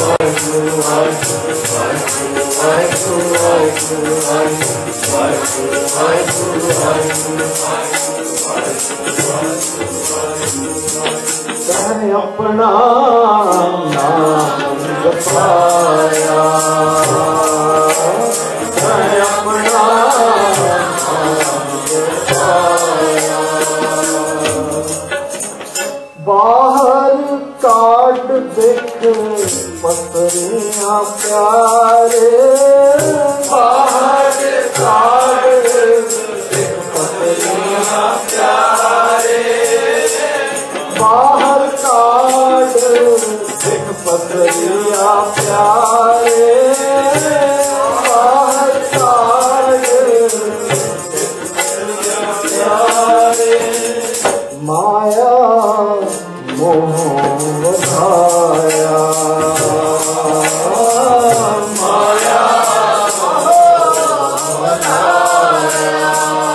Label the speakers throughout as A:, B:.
A: अपना नाम जपाया, अपना नाम जपाया। बाहर काट देख पसरियां प्यारे, बाहर काट देख पसरियां प्यारे, बाहर काट देख पसरियां प्यारे, बाहर काट देख पसरियां प्यारे। माया मोह वधाया, माया मोह वधाया।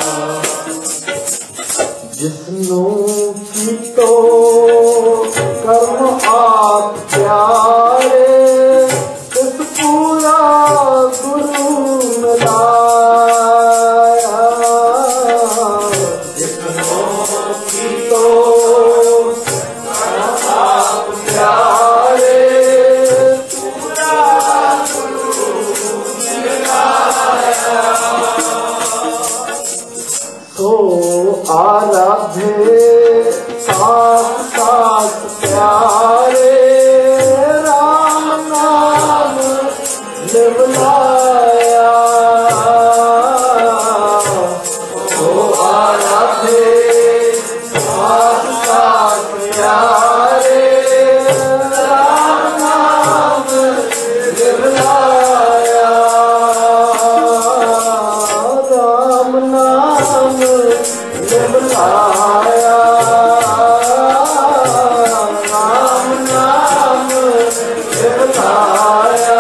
A: जिसनू की तो कर्म आप प्यारे, तिस पूरा गुरु मिलाया। जिसनू की तो कर्म आप प्यारे, पूरा गुरु मिलाया। तो आराधे साथ साथ प्यारे, राम नाम लिवलाया। तो आराधे साथ साथ प्यारे, राम नाम लिवलाया। राम नाम लिवलाया, राम नाम लिवलाया,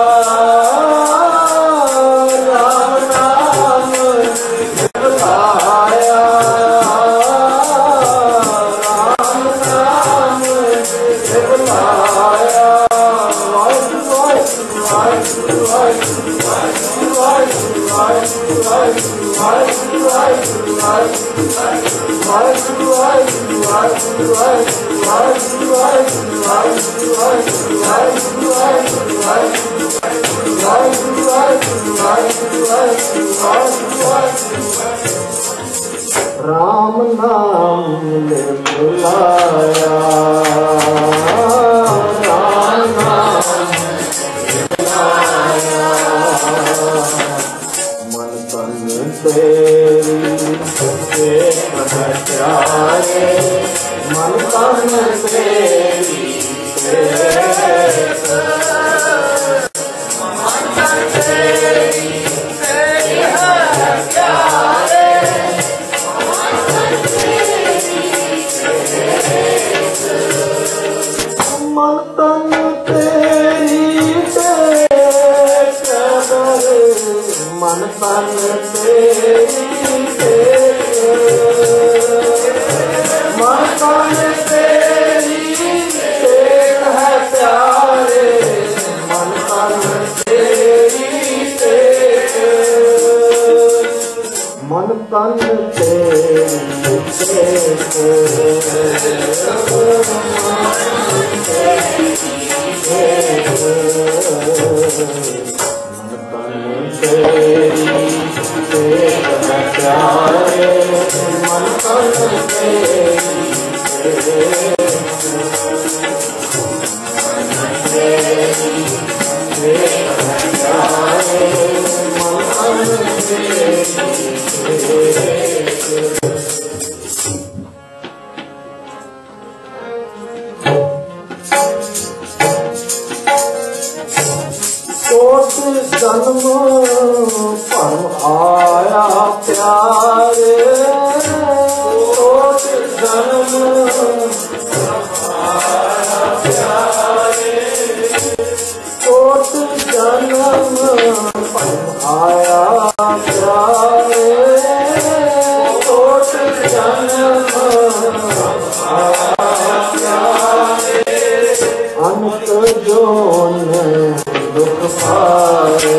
A: राम नाम लिवलाया, राम नाम लिवलाया। राम नाम ले बुलाया, राम नाम बुलाया। मन तन तेरी प्यारे, मन तन तेरी मन तन तेरी मन तन तेरी मन तन तेरी टेक है प्यारे, मन तन तेरी टेक, मन तन तेरी टेक। प्यारे मन तन कोट जन्म परम आया प्यारे, कोट जन्म आया प्यारे, कोट जन्म परम आया प्यारे, कोट जन्म आया प्यारे। अंत जो कौन दुख पाए,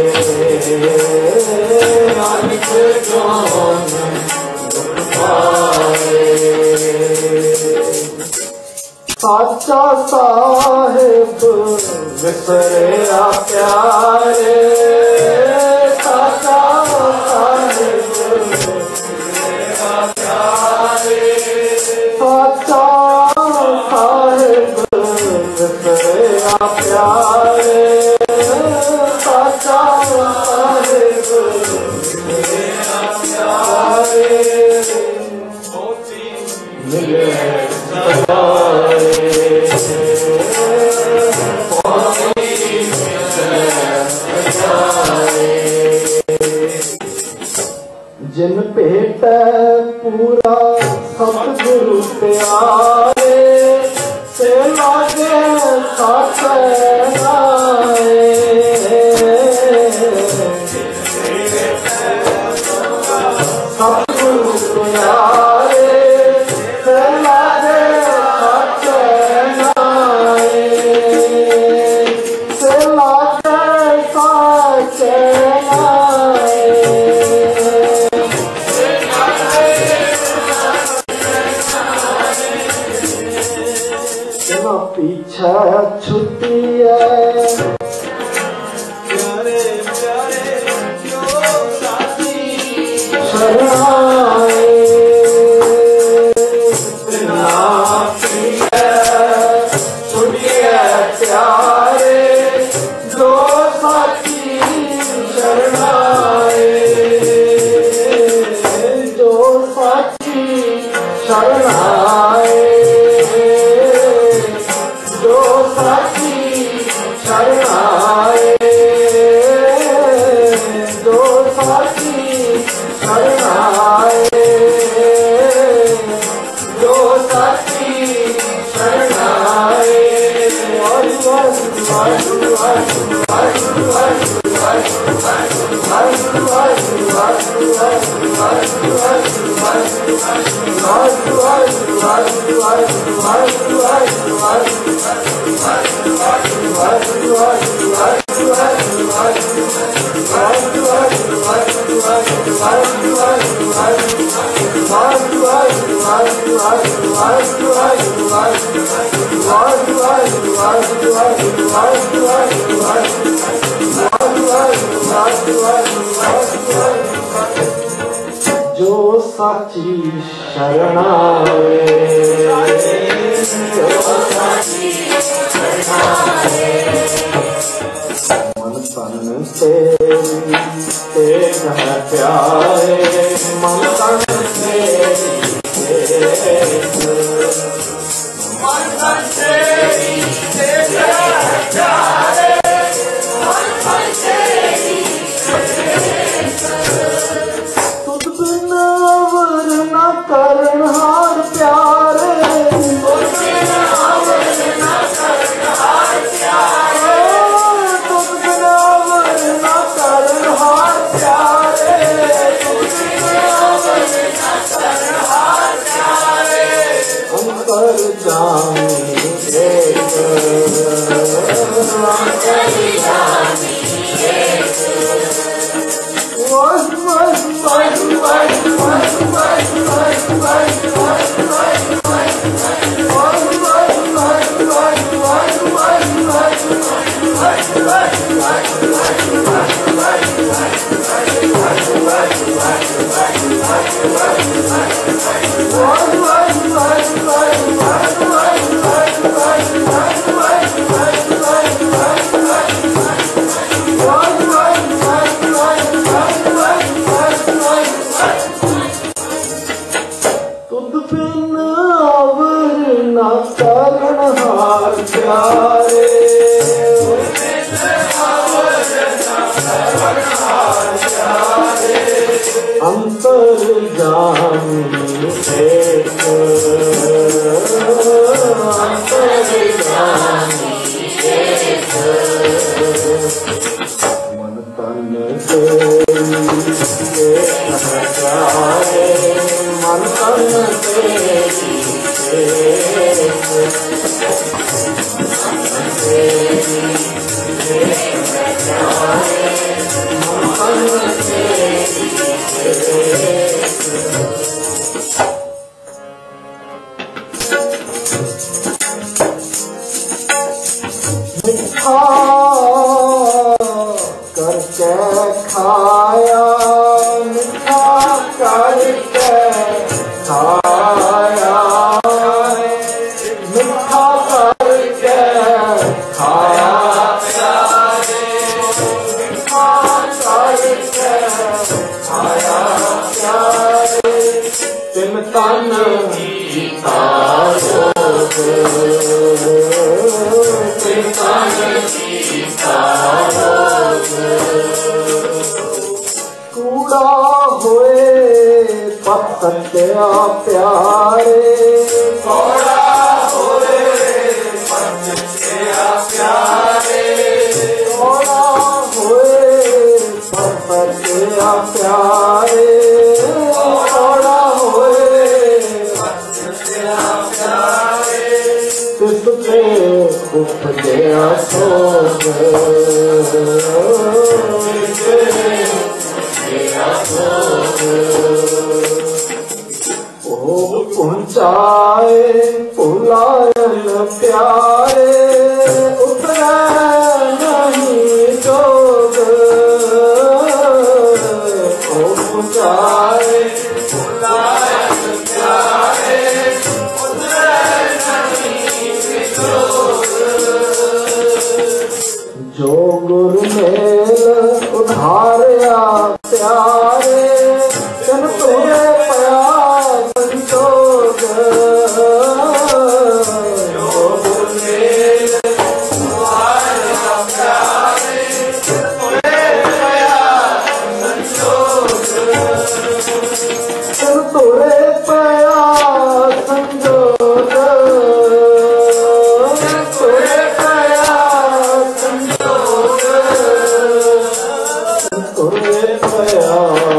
A: नानक कौन दुख पाए। साचा साहिब विसरिया प्यारे, साचा साहिब विसरिया प्यारे, साचा साहिब विसरिया प्यारे, साचा साहिब विसरिया प्यारे, मिले जिन भेट पूरा सतगुरु प्यारे, से लागे साथ नाए। सतगुरु प्यारे, से लागे साथ नाए, से लागे साथ नाए। पीछा छुट्टी है प्यारे प्यारे जो साथी शरणाए, बिना पीछे छुट्टी है प्यारे जो साथी शरणाए, जो साथी शरणाए, जो साथी शरणाए, जो साथी शरणाए, जो साथी शरणाए। जो साची शरणाए, मन तन तेरी तेज है प्यारे, मन तन तेरी मन तन तेरी तेज है प्यारे, मन तन तेरी तुझ बिन अवर न करनहार प्यारे, तुझ बिन अवर न करनहार प्यारे, तुझ बिन अवर न करनहार प्यारे, तुझ बिन अवर न करनहार प्यारे। अंतर जामी एक, अंतर जामी एक, वाह वाह वाह वाह वाह वाह मन करके खाया मिठा करके खाया मिठा करके खाया मिठा करके खाया तिन तन जीता कूड़ा होए पत्तिया प्यारे कूड़ा होए पत्तिया प्यारे कूड़ा होए पत्तिया प्यारे कूड़ा होए पत्तिया प्यारे तिसके उपजया सोग पहुँचाए पुलायन प्यारे उतरे नहीं जोग पहुँचाए पुलायन प्यारे उतरे नहीं जोग जो गुरमेल उधारिया प्यारे तन तुझे पया संजोग जो गुरमेल उधारिया प्यारे तुझे पया संजोग तन तुझे पया संजोग तुझे पया संजोग तुझे पया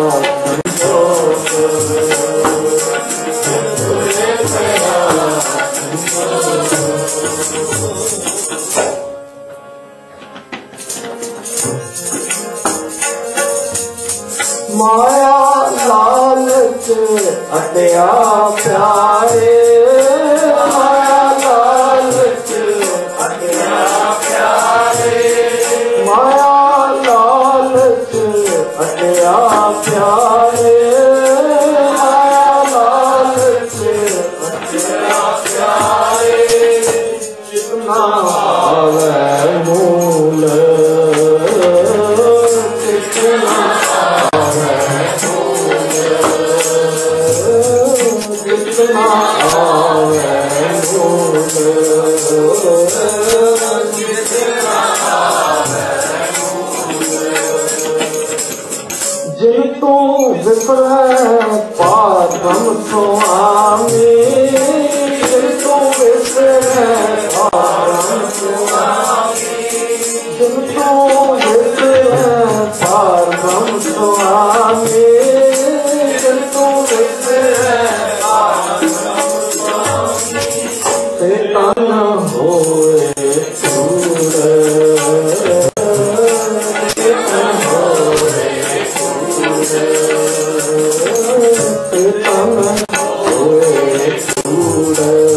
A: माया लालच अटया प्यारे माया लालच अटया प्यारे माया लालच अटया प्यारे माया लालच अटया प्यारे जितना आवे मूल जितना जितना आवे मूल जितना आवे जिन तू विफल पारम स्वामी जिन तू विफल पारम स्वामी जिन तू विफल पारम स्वामी जिन तू विफल तन होए दूर तन होए दूर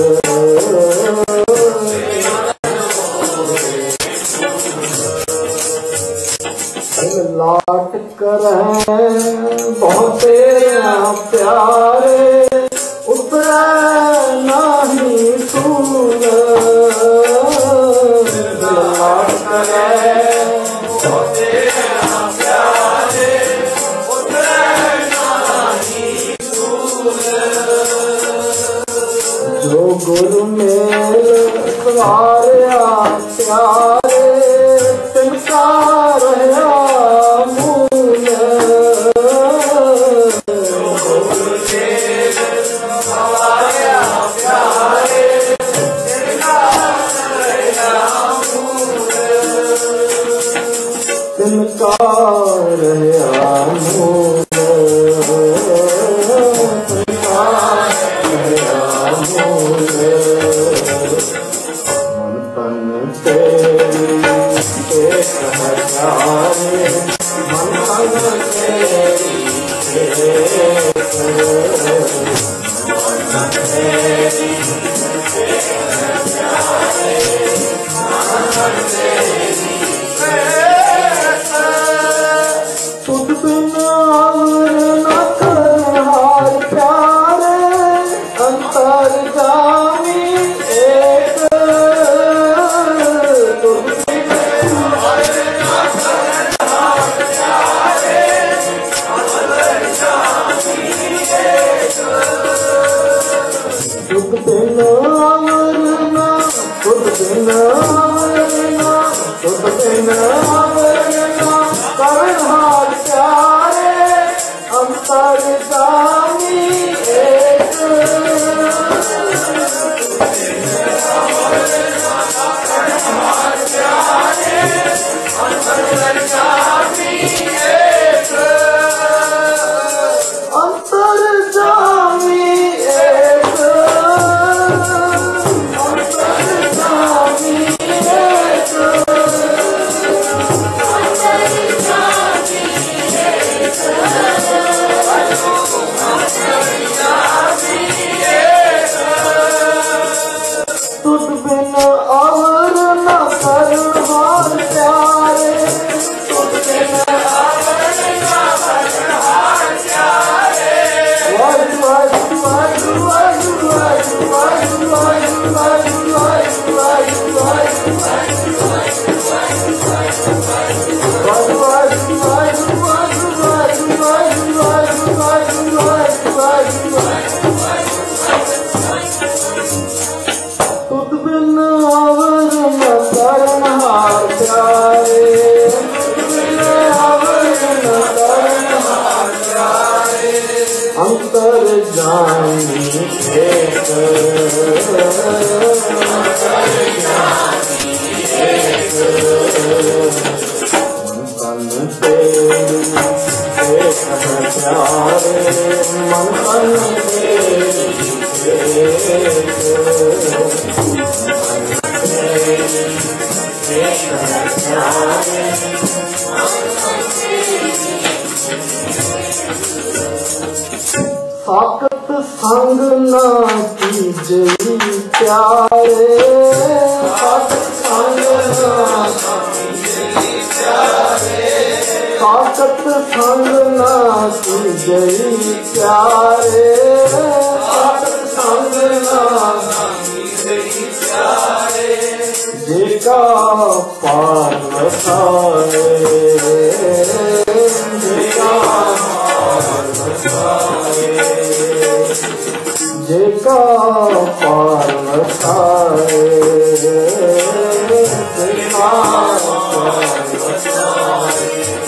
A: लाट कर बहुत प्यारे उतरे नहीं सूर लाट कर बहुत प्यारे उतरे नहीं सूर जो गुरु मेल सवारिया प्यारे तिनका रहा मूल तिनका रहा मूल मन तन तेरी प्यारे मन तन तेरी तुझ बिन और न करहार प्यारे अंतर जामी एक तुझ बिन और न करहार प्यारे अंतर जामी एक तुझ बिन और न तुझ बिन और न तुझ बिन और न करहार प्यारे अंतर जामी एक अंतर जामी एक अंतर जामी एक अंतर जामी तुझ बिन और न करहार प्यारे तुझ बिन और न करहार प्यारे वाहिगुरू वाहिगुरू वाहिगुरू वाहिगुरू वाहिगुरू वाहिगुरू वाहिगुरू वाहिगुरू तुझ बिन और न करहार प्यारे तुझ बिन और न करहार प्यारे अंतर जामी एक अंतर जामी एक मन तन तेरी एक प्यारे मन तन तेरी साकत संग ना कीजई प्यारे साकत संग ना कीजई प्यारे साकत संग ना कीजई प्यारे साकत संग ना कीजई प्यारे जेका पार वसाए जेका पार वसाए जेका पार वसाए जेका पार वसाए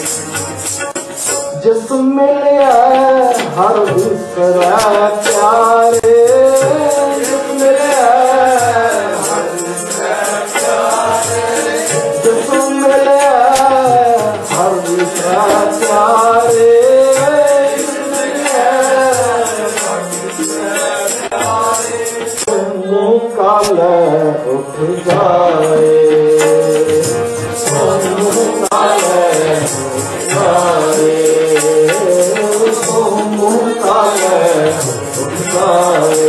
A: जिस मिले हर बिसरा प्यारे जिस मिले हर बिसरा प्यारे जिस मिले हर बिसरा प्यारे काल उठ जाए काल उठ जाए काल उठ जाए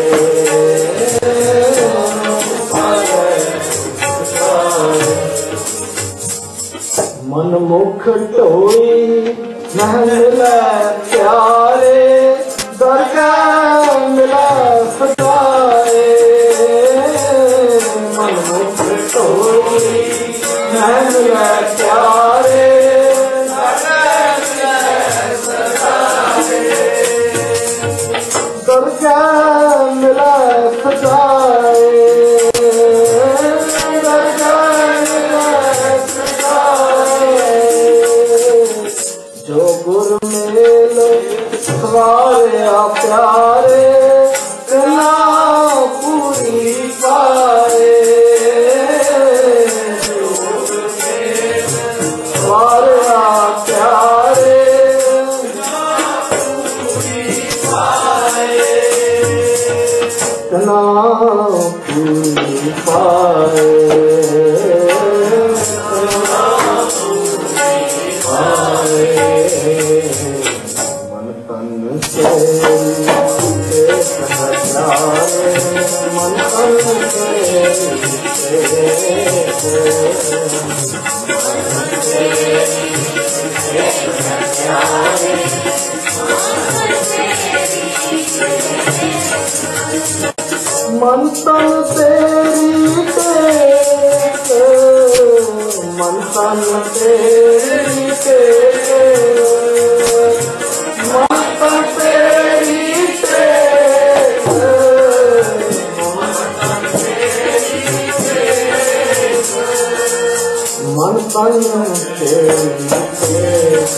A: मन मुख टोई न मिला प्यारे दरगाह मिला सजाए मन मुख टोई न मिला प्यारे दरगाह मिला सजाए जो गुर मेल सवारे प्यारे कला पूरी पाए मन तन तेरी टेक, मन तन तेरी टेक, मन तन तेरी टेक, मन तन तेरी टेक,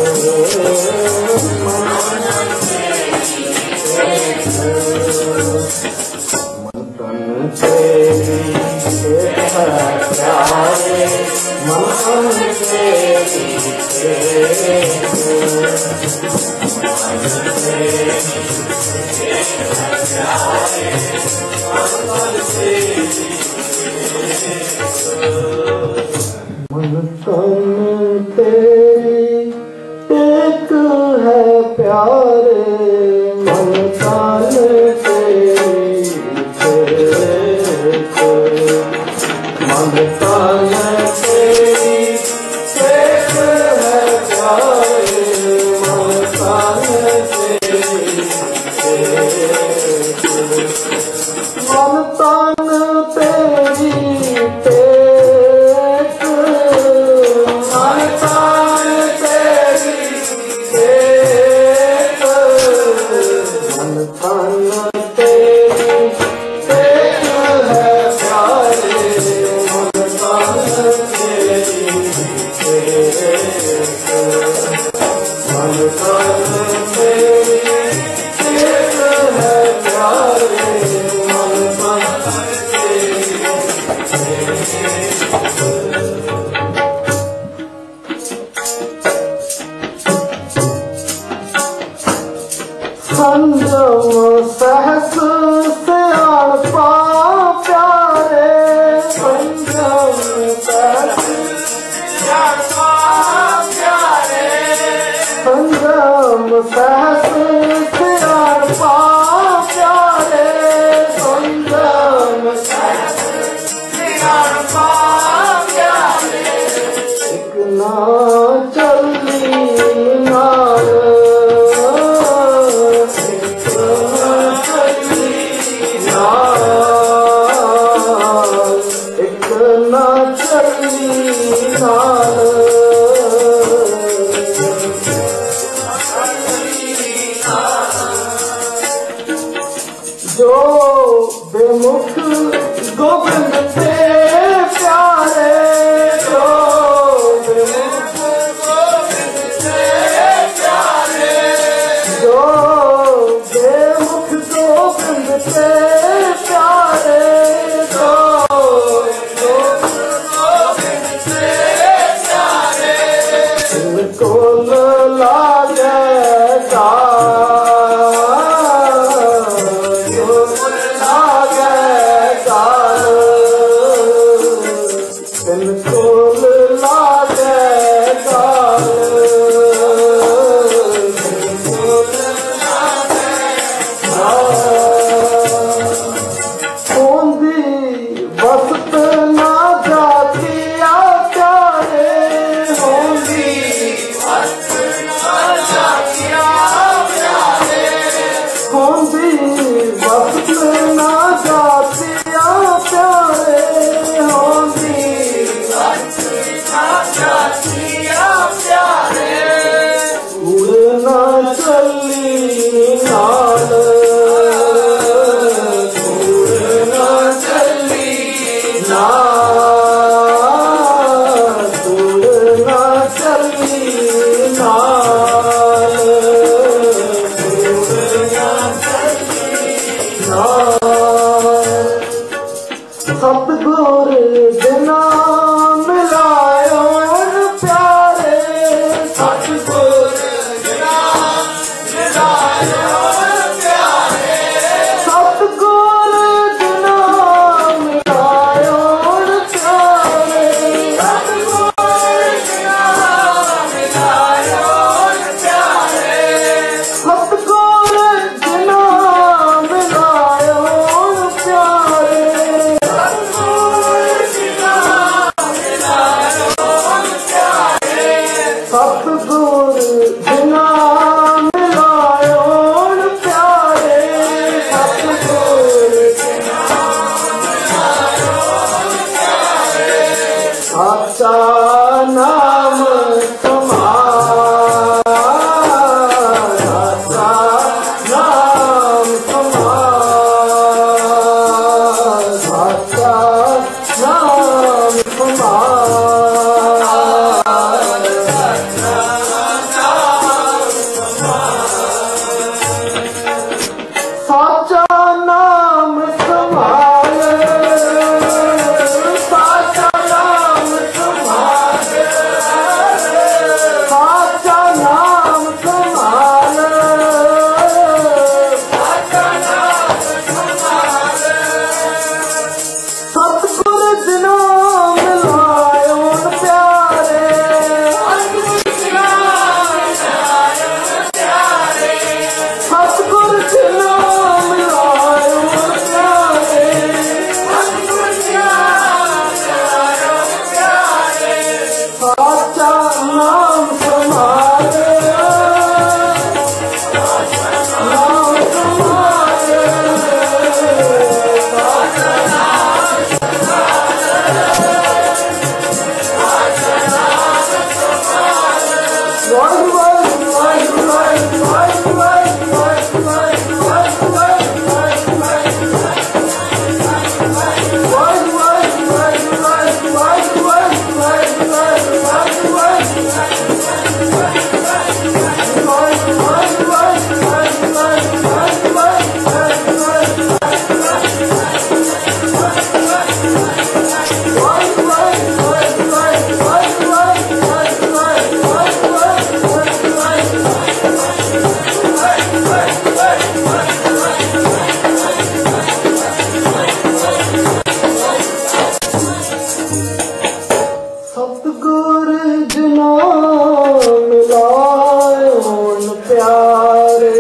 A: तेरी है प्यारे, मन तेरी मन तन तेरी टेक है प्यारे, मन तन तेरी मन तन तेरी टेक है प्यारे, मन तन तेरी मन तन तेरी टेक, मन तन तेरी टेक, मन तन तेरी टेक है प्यारे, मन तन तेरी टेक, मन तन तेरी टेक है प्यारे, मन तन तेरी संजम सहस सियाणपा प्यारे, संजम सहस सियाणपा प्यारे, संजम सहस सियाणपा प्यारे, संजम सहस सियाणपा प्यारे, एक ना चली नाल, एक ना चली नाल, जो बेमुख गोविंद से प्यारे, जो बेमुख नाम समाया, साचा नाम समाया, साचा नाम साचा नाम समाये, साचा नाम समाये, साचा नाम समाये, साचा नाम समाये। सतगुर जिनो मिलायो प्यारे, सतगुर जिनो साचा नाम समाये, नाम समाये, साचा नाम सतगुर जिनो मिलायो प्यारे,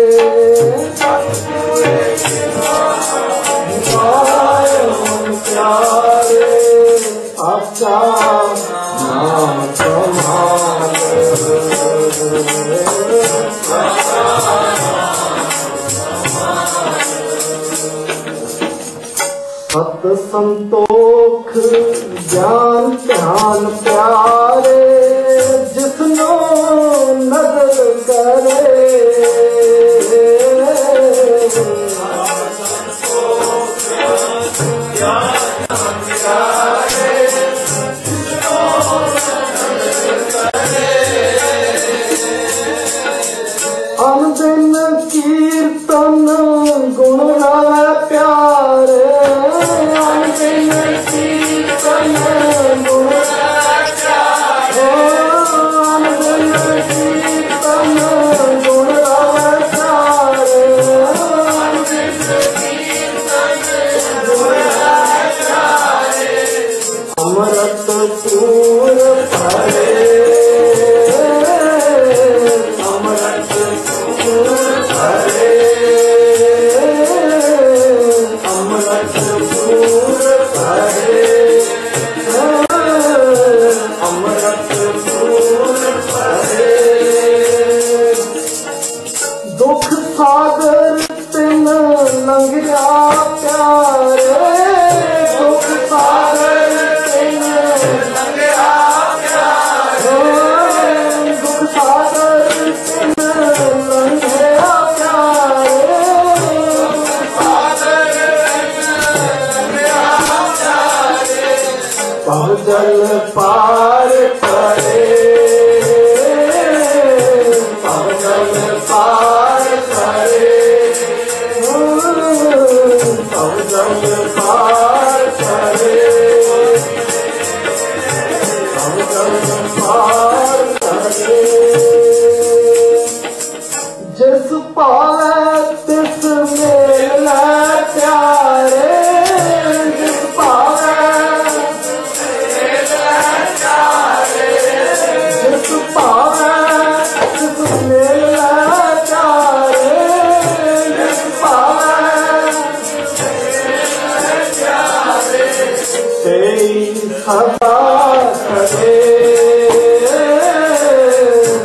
A: मिलायो प्यारे, साचा नाम समाये, सत संतोख ज्ञान ध्यान प्यारे, जिसनो नजर करे, अनदिन कीर्तन गुण गावे प्यारे, अनदिन कीर्तन गुण गावे प्यारे, अनदिन कीर्तन गुण गावे प्यारे, अनदिन कीर्तन गुण गावे प्यारे, अमृत पूर भरे, अमृत पूर भरे, अमृत पूर भरे, अमृत पूर भरे। दुख सागर तिन लंघिया प्यारे, दुख सागर तिन लंघिया प्यारे, दुख सागर तिन लंघिया प्यारे, दुख सागर पव जल पार करे, पव जल पार करे, पव जल पार करे, पव जल पार करे। जिस पावे तिस मेला प्यारे, जिस पावे जिस पावे तिस मेला प्यारे, जिस पावे तेई सदा करे,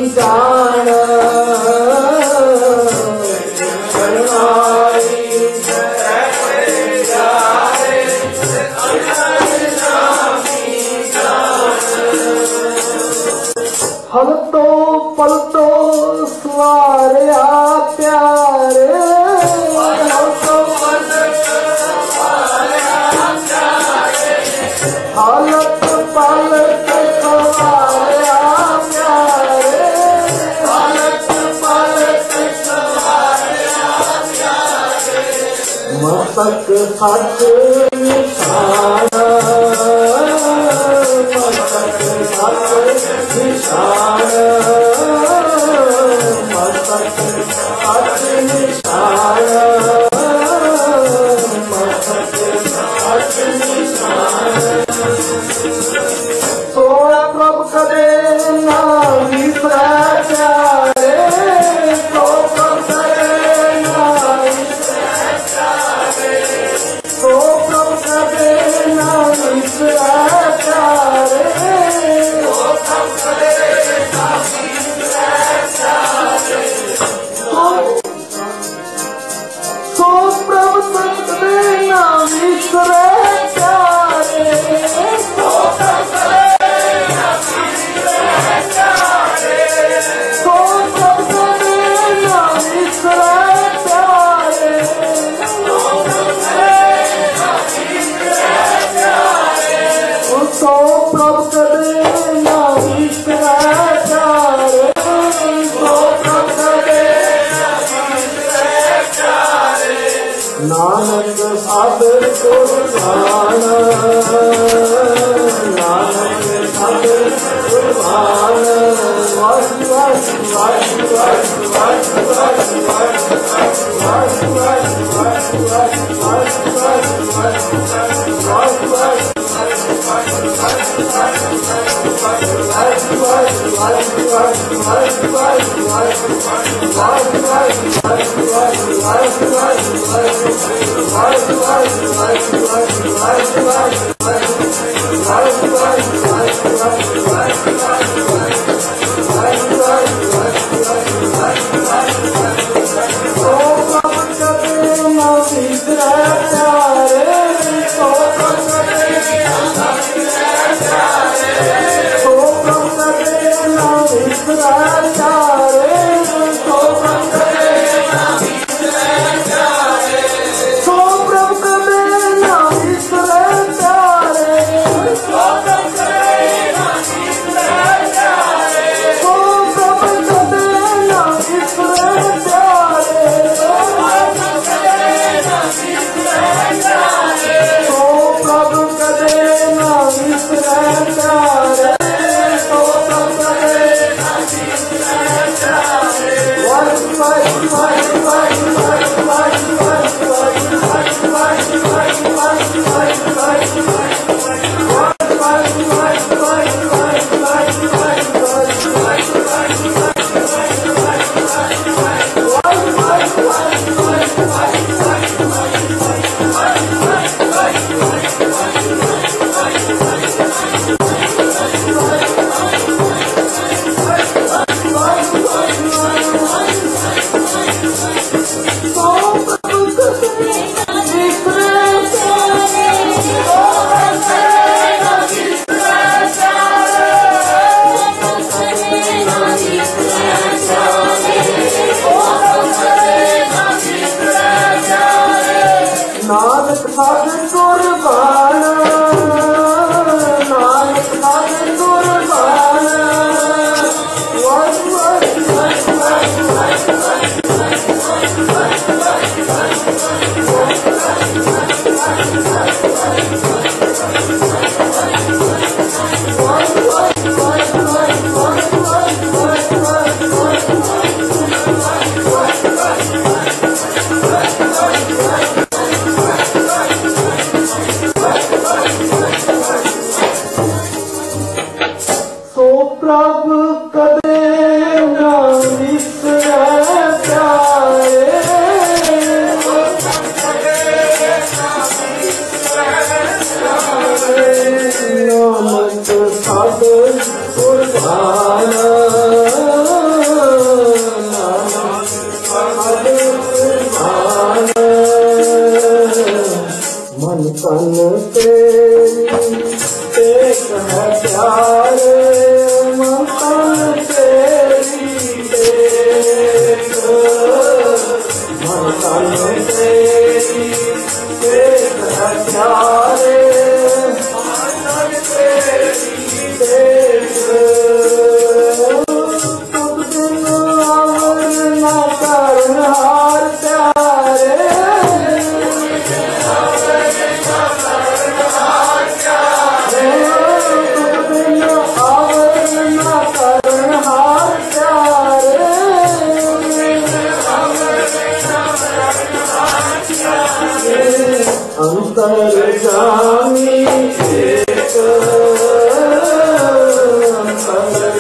A: जान हल तो पल तो सवारिया प्यारे हल तो पल हालत पल सवारिया प्यारे हालत पल सवारिया प्यारे मस्तक सच निशान मस्तक सच निशान मस्तक सच निशान मस्तक सच निशान सोया प्रभु कदे ना विसरै प्यारे सो प्रभु कदे ना विसरै प्यारे सो प्रभु कदे ना विसरै प्यारे सो प्रभु कदे ना विसरै प्यारे सो प्रभु कदे ना विसरै प्यारे सो प्रभु कदे ना विसरै प्यारे सो प्रभु कदे ना विसरै प्यारे सो प्रभु कदे ना विसरै प्यारे सो प्रभु कदे ना विसरै प्यारे नानक साध कुर्बान नानक साध कुर्बान वास वास वास वास वास वास वास वास वास वास वास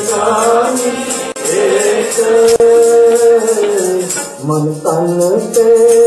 A: मन तन ते